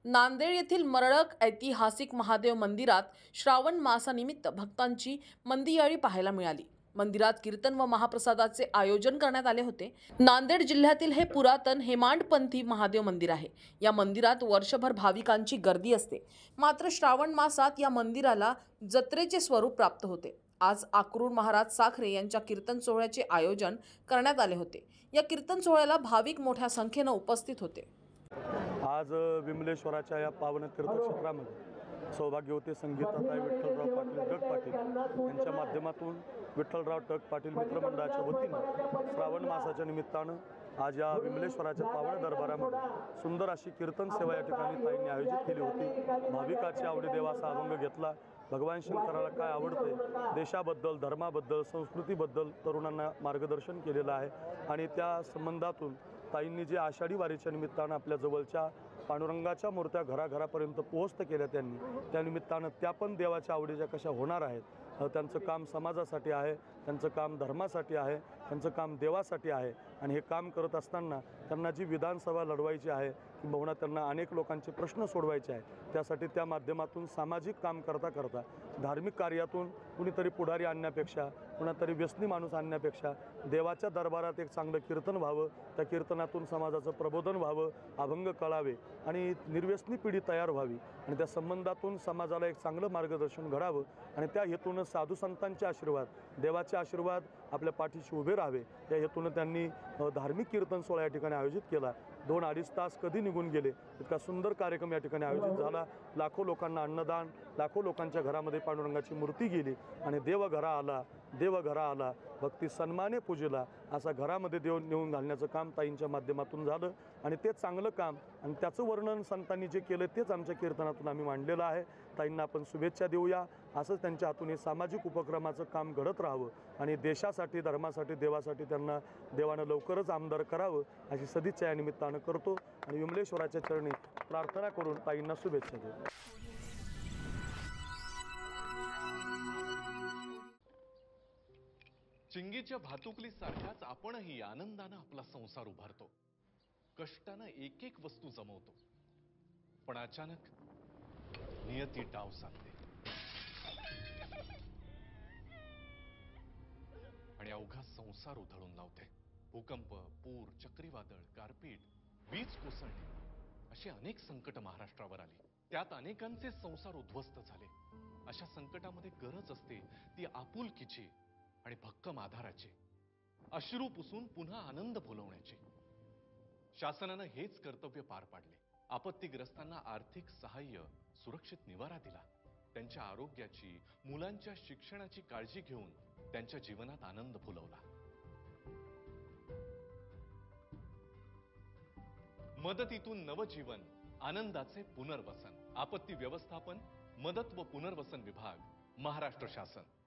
नांदेड येथील मरळक ऐतिहासिक महादेव मंदिरात श्रावण मासानिमित्त भक्तांची मंदियाळी पाहायला मिळाली। मंदिरात कीर्तन व महाप्रसादाचे आयोजन करण्यात आले होते। नांदेड जिल्ह्यातील हे पुरातन हेमाडपंथी महादेव मंदिर आहे। या मंदिरात वर्षभर भाविकांची गर्दी असते। मात्र श्रावण मासात या मंदिराला जत्रेचे स्वरूप प्राप्त होते। आज आक्रोड महाराज साखरे यांच्या कीर्तन सोहळ्याचे आयोजन करण्यात आले होते। या कीर्तन सोहळ्याला भाविक मोठ्या संख्येने उपस्थित होते। आज विमलेश्वराच्या या पावन तीर्थक्षेत्रामध्ये सौभाग्यवती संगीताताई विठ्ठलराव पाटील डग पाटील यांच्या माध्यमातून विठ्ठलराव डग पाटील मित्रमंडळाच्या वतीनं श्रावण मासाच्या निमित्तानं आज या विमलेश्वराच्या पावन दरबारामध्ये सुंदर अशी कीर्तन सेवा या ठिकाणी ताईंनी आयोजित केली होती। भाविकाची आवडी देवाचा अभंग घेतला। भगवान शंकराला काय आवडते, देशाबद्दल, धर्माबद्दल, संस्कृतीबद्दल तरुणांना मार्गदर्शन केलेलं आहे आणि त्या संबंधातून ताईंनी जे आषाढी वारीच्या निमित्तानं आपल्या जवळच्या पांडुरंगाच्या मूर्त्या घराघरापर्यंत पोहोचत केल्या त्यांनी, त्या निमित्तानं त्या पण देवाच्या आवडीच्या कशा होणार आहेत। त्यांचं काम समाजासाठी आहे, त्यांचं काम धर्मासाठी आहे, त्यांचं काम देवासाठी आहे आणि हे काम करत असताना त्यांना जी विधानसभा लढवायची आहे किंबहुना त्यांना अनेक लोकांचे प्रश्न सोडवायचे आहे, त्यासाठी त्या माध्यमातून सामाजिक काम करता करता धार्मिक कार्यातून कुणीतरी पुढारी आणण्यापेक्षा, कुणातरी व्यसनी माणूस आणण्यापेक्षा देवाच्या दरबारात एक चांगलं कीर्तन व्हावं, त्या कीर्तनातून समाजाचं प्रबोधन व्हावं, अभंग कळावे आणि निर्व्यसनी पिढी तयार व्हावी आणि त्या संबंधातून समाजाला एक चांगलं मार्गदर्शन घडावं आणि त्या हेतूनं साधू संतांचे आशीर्वाद, देवाचे आशीर्वाद आपल्या पाठीशी उभे राहावे या हेतूनं त्यांनी धार्मिक कीर्तन सोहळा या ठिकाणी आयोजित केला। 2-2.5 तास कधी निघून गेले, इतका सुंदर कार्यक्रम या ठिकाणी आयोजित झाला। लाखो लोकांना अन्नदान, लाखो लोकांच्या घरामध्ये पांडुरंगाची मूर्ती गेली आणि देव घरा आला, देव घरा आला, भक्ती सन्माने पूजिला, असा घरामध्ये देव नेऊन घालण्याचं काम ताईंच्या माध्यमातून झालं आणि ते चांगलं काम आणि त्याचं वर्णन संतांनी जे केलं तेच आमच्या कीर्तनातून आम्ही मांडलेलं आहे। ताईंना आपण शुभेच्छा देऊया। असंच त्यांच्या हातून हे सामाजिक उपक्रमाचं काम घडत राहावं आणि देशासाठी, धर्मासाठी, देवासाठी त्यांना देवानं लवकरच आमदार करावं अशी सदिच्छा या निमित्तानं करतो आणि विमलेश्वराच्या चरणी प्रार्थना करून ताईंना शुभेच्छा देतो। चिंगीच्या भातुकली सारखाच आपणही आनंदाने आपला संसार उभारतो, कष्टाने एक एक वस्तू जमवतो, पण अचानक नियती डाव साधते आणि अवघा संसार उधळून लावते। भूकंप, पूर, चक्रीवादळ, गारपीट, वीज कोसळणे अशी अनेक संकट महाराष्ट्रावर आली। त्यात अनेकांचे संसार उद्ध्वस्त झाले। अशा संकटामध्ये गरज असते ती आपुलकीची आणि भक्कम आधाराची, अश्रू पुसून पुन्हा आनंद फुलवण्याची। शासनाने हेच कर्तव्य पार पाडले। आपत्तीग्रस्तांना आर्थिक सहाय्य, सुरक्षित निवारा दिला, त्यांच्या आरोग्याची, मुलांच्या शिक्षणाची काळजी घेऊन त्यांच्या जीवनात आनंद फुलवला। मदतीतून नवजीवन, आनंदाचे पुनर्वसन। आपत्ती व्यवस्थापन, मदत व पुनर्वसन विभाग, महाराष्ट्र शासन।